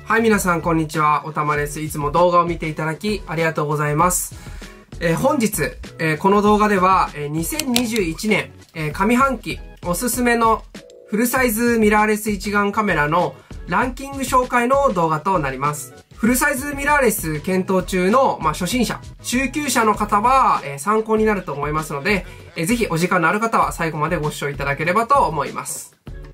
はい、皆さん、こんにちは。おたまです。いつも動画を見ていただき、ありがとうございます。本日、この動画では、2021年、上半期おすすめのフルサイズミラーレス一眼カメラのランキング紹介の動画となります。フルサイズミラーレス検討中の、初心者、中級者の方は、参考になると思いますので、ぜひお時間のある方は最後までご視聴いただければと思います。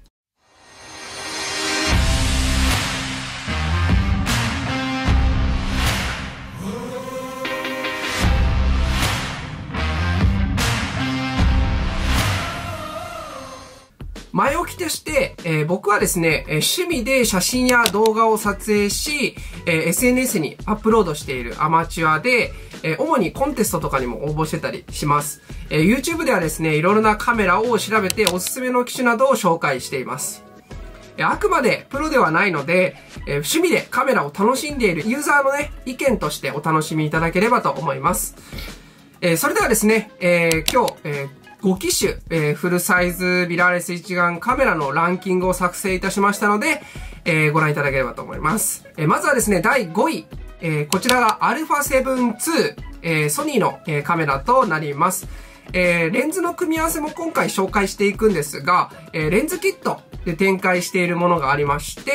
前置きとして、僕はですね、趣味で写真や動画を撮影し、SNS にアップロードしているアマチュアで、主にコンテストとかにも応募してたりします。YouTube ではですね、いろいろなカメラを調べておすすめの機種などを紹介しています。あくまでプロではないので、趣味でカメラを楽しんでいるユーザーのね、意見としてお楽しみいただければと思います。それではですね、今日、5機種、フルサイズミラーレス一眼カメラのランキングを作成いたしましたので、ご覧いただければと思います。まずはですね、第5位。こちらが α7 II、ソニーの、カメラとなります。レンズの組み合わせも今回紹介していくんですが、レンズキットで展開しているものがありまして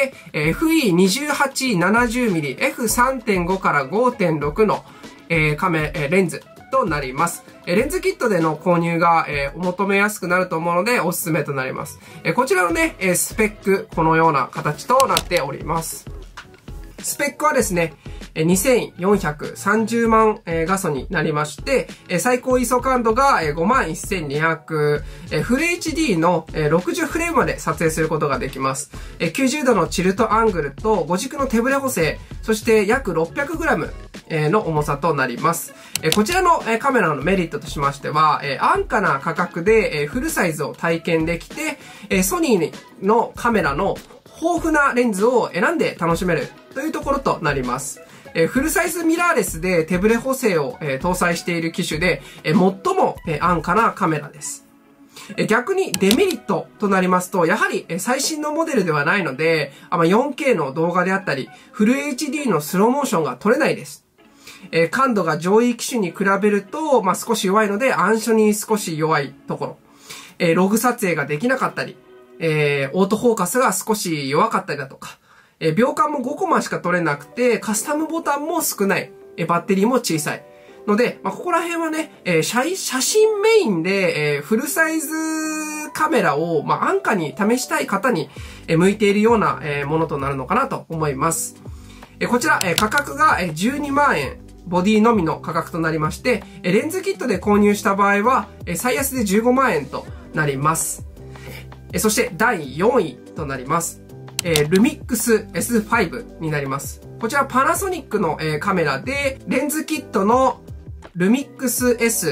、FE28-70mm、F3.5 から 5.6 の、レンズとなります。レンズキットでの購入が、お求めやすくなると思うのでおすすめとなります。こちらのね、スペック、このような形となっております。スペックはですね、2430万画素になりまして、最高 ISO 感度が51200、フル HD の60フレームまで撮影することができます。90度のチルトアングルと5軸の手ブレ補正、そして約 600g の重さとなります。こちらのカメラのメリットとしましては、安価な価格でフルサイズを体験できて、ソニーのカメラの豊富なレンズを選んで楽しめるというところとなります。フルサイズミラーレスで手ブレ補正を搭載している機種で、最も安価なカメラです。逆にデメリットとなりますと、やはり最新のモデルではないので、4K の動画であったり、フル HD のスローモーションが撮れないです。感度が上位機種に比べると、少し弱いので、暗所に少し弱いところ。ログ撮影ができなかったり、オートフォーカスが少し弱かったりだとか、秒間も5コマしか撮れなくて、カスタムボタンも少ない、バッテリーも小さい。ので、ここら辺はね、写真メインで、フルサイズカメラを、安価に試したい方に、向いているような、ものとなるのかなと思います。こちら、価格が12万円。ボディのみの価格となりまして、レンズキットで購入した場合は、最安で15万円となります。そして第4位となります。ルミックス S5 になります。こちらパナソニックのカメラで、レンズキットのルミックス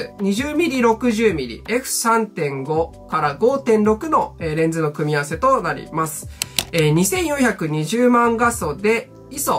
S20mm、60mm、F3.5 から 5.6 のレンズの組み合わせとなります。2420万画素で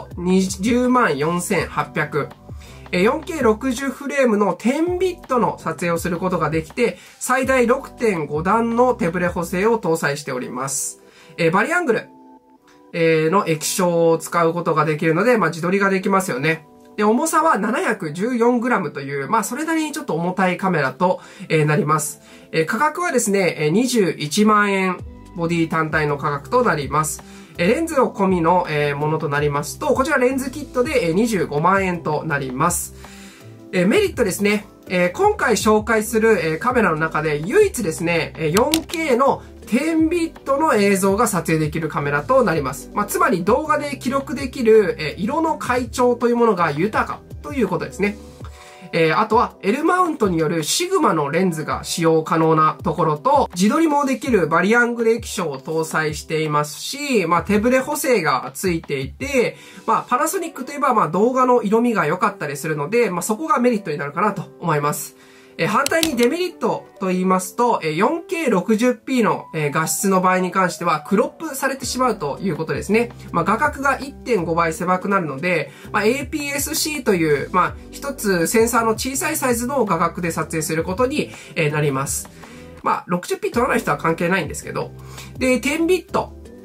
ISO204,800。4K60 フレームの10ビットの撮影をすることができて、最大 6.5 段の手ブレ補正を搭載しております。バリアングルの液晶を使うことができるので、自撮りができますよね。で、重さは 714g という、それなりにちょっと重たいカメラとなります。価格はですね、21万円、ボディ単体の価格となります。レンズを込みのものとなりますと、こちらレンズキットで25万円となります。メリットですね。今回紹介するカメラの中で唯一ですね、4K の10ビットの映像が撮影できるカメラとなります。つまり動画で記録できる色の階調というものが豊かということですね。あとは L マウントによるシグマのレンズが使用可能なところと、自撮りもできるバリアングル液晶を搭載していますし、手ブレ補正がついていて、パナソニックといえば動画の色味が良かったりするので、そこがメリットになるかなと思います。反対にデメリットと言いますと、4K60p の画質の場合に関してはクロップされてしまうということですね。画角が 1.5 倍狭くなるので、APS-C という、一つセンサーの小さいサイズの画角で撮影することになります。60p 撮らない人は関係ないんですけど、で、10ビット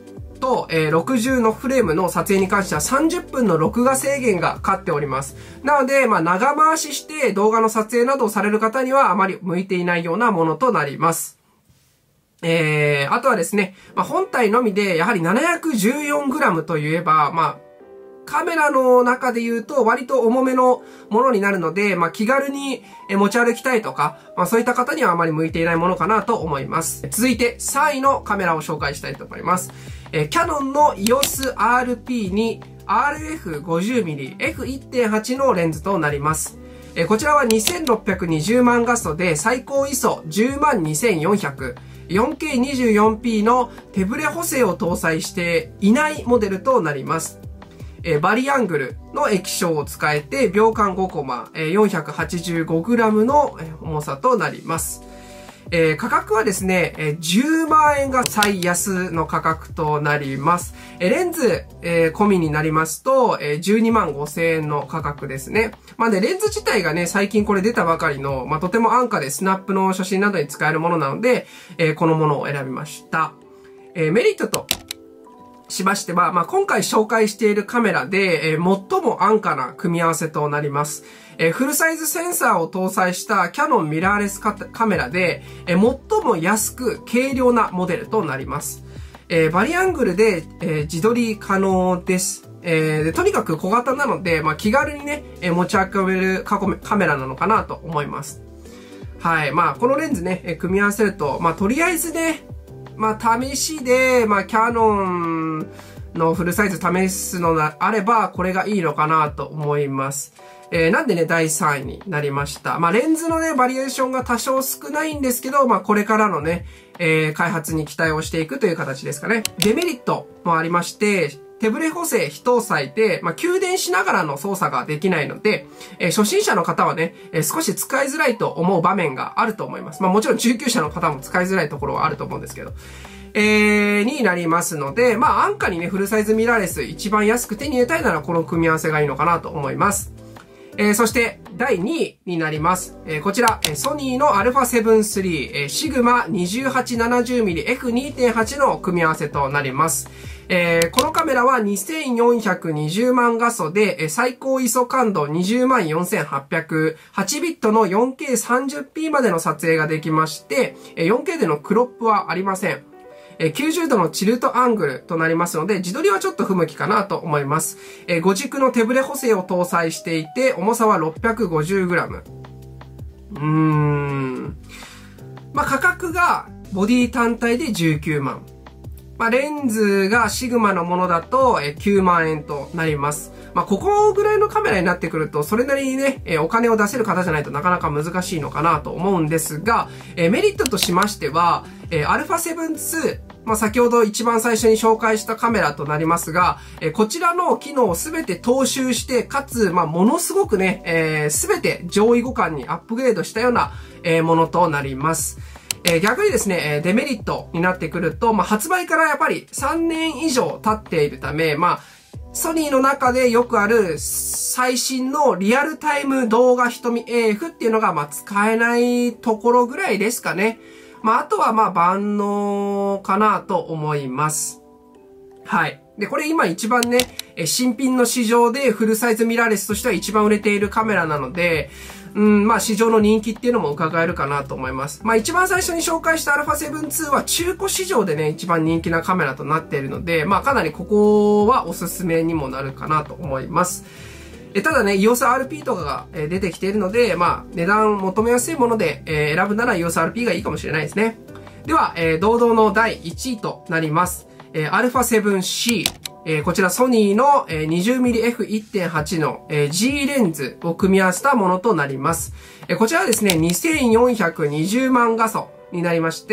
と、60のフレームの撮影に関しては30分の録画制限がかかっております。なので、長回しして動画の撮影などをされる方にはあまり向いていないようなものとなります。あとはですね、本体のみでやはり 714g といえば、カメラの中で言うと割と重めのものになるので、気軽に持ち歩きたいとか、そういった方にはあまり向いていないものかなと思います。続いて3位のカメラを紹介したいと思います。キャノンの EOS RP に RF50mm F1.8 のレンズとなります。こちらは2620万画素で最高 ISO102,400、4K24p の手ブレ補正を搭載していないモデルとなります。バリアングルの液晶を使えて秒間5コマ、485g の重さとなります。価格はですね、10万円が最安の価格となります。レンズ、込みになりますと、12万5千円の価格ですね。レンズ自体がね、最近これ出たばかりの、とても安価でスナップの写真などに使えるものなので、このものを選びました。メリットとしましては、今回紹介しているカメラで、最も安価な組み合わせとなります。フルサイズセンサーを搭載したキヤノンミラーレスカメラで、最も安く軽量なモデルとなります。バリアングルで、自撮り可能です。とにかく小型なので、気軽にね、持ち運べるカメラなのかなと思います。はい。このレンズね、組み合わせると、とりあえずね、試しで、キヤノンのフルサイズ試すのがあれば、これがいいのかなと思います。なんでね、第3位になりました。レンズのね、バリエーションが多少少ないんですけど、これからのね、開発に期待をしていくという形ですかね。デメリットもありまして、手ブレ補正非搭載で、給電しながらの操作ができないので、初心者の方はね、少し使いづらいと思う場面があると思います。もちろん中級者の方も使いづらいところはあると思うんですけど。になりますので、安価にね、フルサイズミラーレス一番安く手に入れたいならこの組み合わせがいいのかなと思います。そして、第2位になります。こちら、ソニーの α7 III、シグマ 2870mm F2.8 の組み合わせとなります。このカメラは2420万画素で、最高 ISO 感度204,800、8ビットの 4K30p までの撮影ができまして、4K でのクロップはありません。90度のチルトアングルとなりますので、自撮りはちょっと不向きかなと思います。5軸の手ブレ補正を搭載していて、重さは 650g。価格がボディ単体で19万。レンズがシグマのものだと9万円となります。ここぐらいのカメラになってくると、それなりにね、お金を出せる方じゃないとなかなか難しいのかなと思うんですが、メリットとしましては、α7 II、先ほど一番最初に紹介したカメラとなりますが、こちらの機能をすべて踏襲して、かつ、ものすごくね、すべて上位互換にアップグレードしたような、ものとなります。逆にですね、デメリットになってくると、発売からやっぱり3年以上経っているため、ソニーの中でよくある最新のリアルタイム動画瞳 AF っていうのが使えないところぐらいですかね。あとは万能かなと思います。はい。で、これ今一番ね、新品の市場でフルサイズミラーレスとしては一番売れているカメラなので、市場の人気っていうのも伺えるかなと思います。一番最初に紹介した α7 II は中古市場でね、一番人気なカメラとなっているので、かなりここはおすすめにもなるかなと思います。ただね、EOS RP とかが出てきているので、値段求めやすいもので選ぶなら EOS RP がいいかもしれないですね。では、堂々の第1位となります。α7C。こちらソニーの 20mmF1.8 の G レンズを組み合わせたものとなります。こちらはですね、2420万画素になりまして、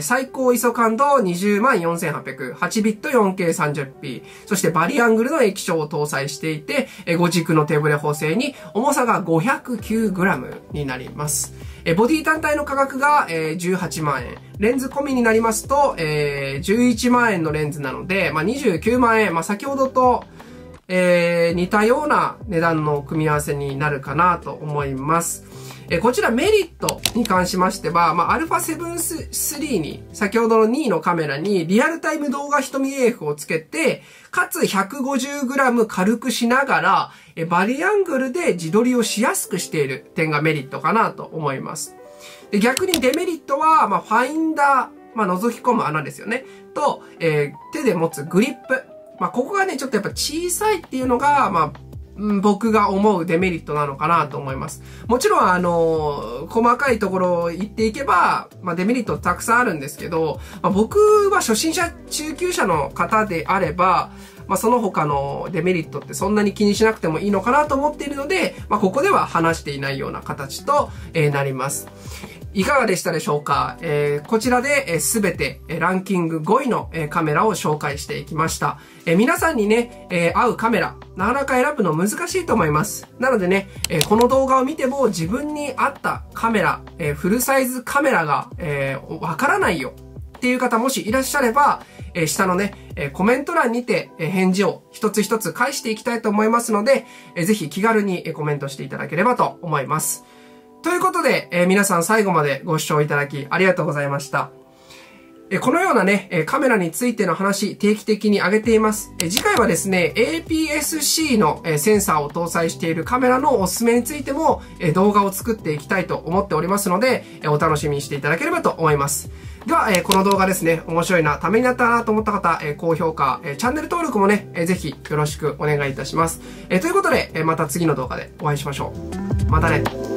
最高 ISO 感度204,800、8ビット 4K30p、そしてバリアングルの液晶を搭載していて、5軸の手ブレ補正に重さが 509g になります。ボディ単体の価格が18万円。レンズ込みになりますと11万円のレンズなので、29万円。先ほどと似たような値段の組み合わせになるかなと思います。 こちらメリットに関しましては、α7-3 に、先ほどの2のカメラにリアルタイム動画瞳 AF をつけて、かつ 150g 軽くしながら、バリアングルで自撮りをしやすくしている点がメリットかなと思います。で逆にデメリットは、ファインダー、覗き込む穴ですよね。と、手で持つグリップ。ここがね、ちょっとやっぱ小さいっていうのが、僕が思うデメリットなのかなと思います。もちろん細かいところを言っていけば、デメリットたくさんあるんですけど、僕は初心者、中級者の方であれば、その他のデメリットってそんなに気にしなくてもいいのかなと思っているので、ここでは話していないような形となります。いかがでしたでしょうか？こちらで全てランキング5位のカメラを紹介していきました。皆さんにね、合うカメラ、なかなか選ぶの難しいと思います。なのでね、この動画を見ても自分に合ったカメラ、フルサイズカメラがわからないよっていう方もしいらっしゃれば、下のね、コメント欄にて返事を一つ一つ返していきたいと思いますので、ぜひ気軽にコメントしていただければと思います。ということで、皆さん最後までご視聴いただきありがとうございました。このようなね、カメラについての話、定期的に上げています。次回はですね、APS-C のセンサーを搭載しているカメラのおすすめについても動画を作っていきたいと思っておりますので、お楽しみにしていただければと思います。では、この動画ですね、面白いな、ためになったなと思った方、高評価、チャンネル登録もね、ぜひよろしくお願いいたします。ということで、また次の動画でお会いしましょう。またね。